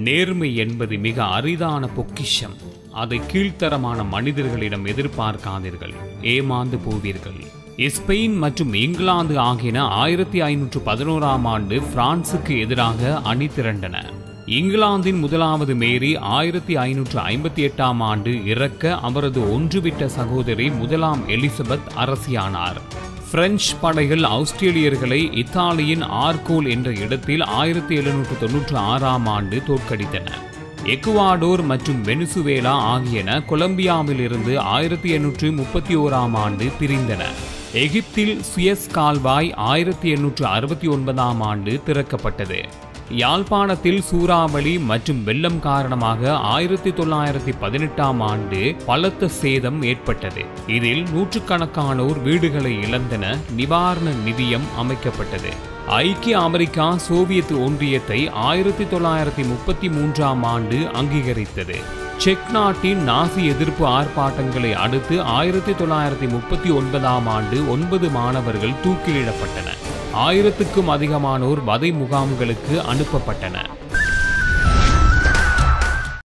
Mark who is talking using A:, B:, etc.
A: நேர்மை என்பது மிக அரிதான பொக்கிஷம். அதை கீழ்த்தரமான மனிதர்களிடம் எதிர்பார்க்காதீர்கள், ஏமாந்து போவீர்கள். ஸ்பெயின் மற்றும் இங்கிலாந்து ஆகியன 1511ஆம் ஆண்டு பிரான்சுக்கு எதிராக அணி திரண்டன. இங்கிலாந்தின் முதலாவது மேரி 1558ஆம் ஆண்டு இறக்க அவரது ஒன்றுவிட்ட சகோதரி முதலாம் எலிசபெத் அரசியானார். பிரெஞ்சு படைகள் ஆஸ்திரேலியர்களை இத்தாலியின் ஆர்கோல் என்ற இடத்தில் 1796ஆம் ஆண்டு தோற்கடித்தன. எக்குவாடோர் மற்றும் வெனிசுவேலா ஆகியன கொலம்பியாவில் இருந்து 1831ஆம் ஆண்டு பிரிந்தன. எகிப்தில் சுயஸ் கால்வாய் 1869ஆம் ஆண்டு திறக்கப்பட்டது. யாழ்ப்பாணத்தில் சூறாவளி மற்றும் வெள்ளம் காரணமாக 1918ஆம் ஆண்டு பலத்த சேதம் ஏற்பட்டது. இதில் நூற்றுக்கணக்கானோர் வீடுகளை இழந்தன. நிவாரண நிதியம் அமைக்கப்பட்டது. ஐக்கிய அமெரிக்கா சோவியத் ஒன்றியத்தை 1933ஆம் ஆண்டு அங்கீகரித்தது. செக் நாட்டின் நாசி எதிர்ப்பு ஆர்ப்பாட்டங்களை அடுத்து 1939ஆம் ஆண்டு 9 மாணவர்கள் தூக்கிலிடப்பட்டனர். 1000க்கும் அதிகமானோர் வதை முகாம்களுக்கு அனுப்பப்பட்டனர்.